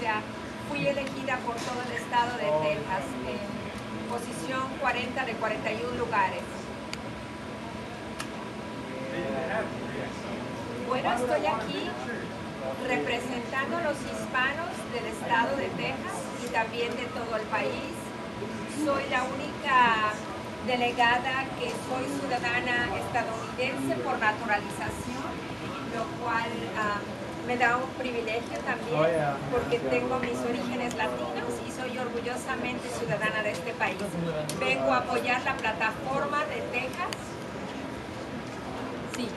presidencia. Fui elegida por todo el estado de Texas en posición 40 de 41 lugares. Bueno, estoy aquí representando a los hispanos del estado de Texas y también de todo el país. Soy la única delegada que soy ciudadana estadounidense por naturalización, lo cual me da un privilegio también porque tengo mis orígenes latinos y soy orgullosamente ciudadana de este país. Vengo a apoyar la plataforma de Texas. Sí.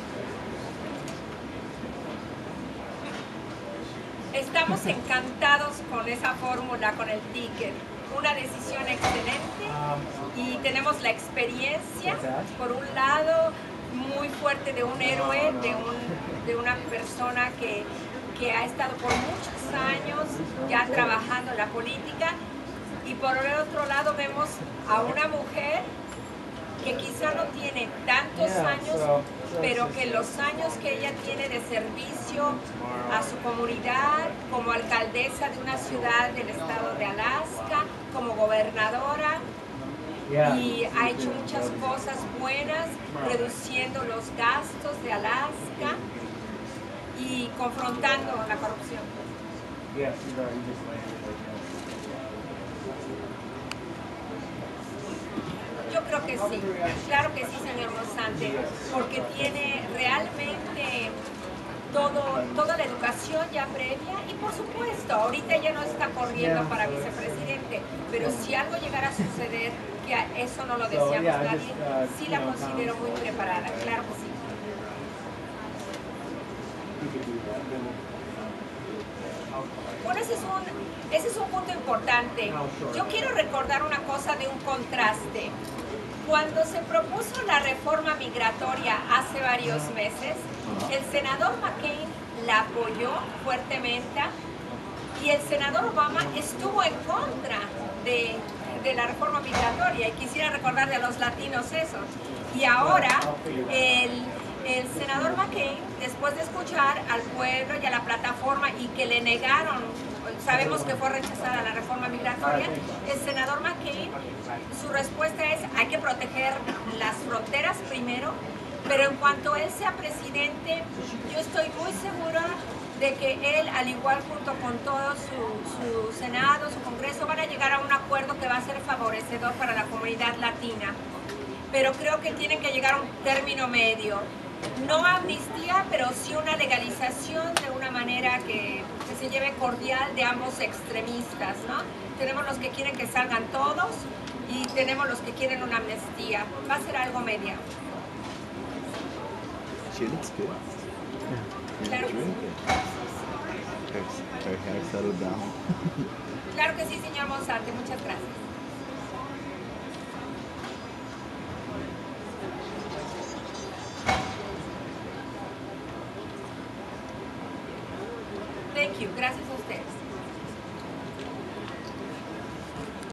Estamos encantados con esa fórmula, con el ticket. Una decisión excelente y tenemos la experiencia, por un lado, muy fuerte de un héroe, de una persona que ha estado por muchos años ya trabajando en la política, y por el otro lado vemos a una mujer que quizá no tiene tantos años, pero que los años que ella tiene de servicio a su comunidad, como alcaldesa de una ciudad del estado de Alaska, como gobernadora, y ha hecho muchas cosas buenas, reduciendo los gastos de Alaska y confrontando la corrupción. Yo creo que sí, claro que sí, señor Monsante, porque tiene realmente toda la educación ya previa y, por supuesto, ahorita ya no está corriendo para vicepresidente, pero si algo llegara a suceder, que eso no lo deseamos nadie, sí la considero muy preparada, claro que sí. Bueno, ese es un punto importante. Yo quiero recordar una cosa de un contraste. Cuando se propuso la reforma migratoria hace varios meses, el senador McCain la apoyó fuertemente y el senador Obama estuvo en contra de la reforma migratoria, y quisiera recordarle a los latinos eso. Y ahora el senador McCain, después de escuchar al pueblo y a la plataforma y que le negaron, sabemos que fue rechazada la reforma migratoria, el senador McCain, su respuesta es: hay que proteger las fronteras primero, pero en cuanto él sea presidente, yo estoy muy segura de que él, al igual junto con todo su Senado, su Congreso, van a llegar a un acuerdo que va a ser favorecedor para la comunidad latina. Pero creo que tienen que llegar a un término medio. No amnistía, pero sí una legalización de una manera que se lleve cordial de ambos extremistas, ¿no? Tenemos los que quieren que salgan todos y tenemos los que quieren una amnistía. Va a ser algo medio. Claro que sí. Claro que sí, señor Monsante. Muchas gracias. Thank you. Gracias a ustedes.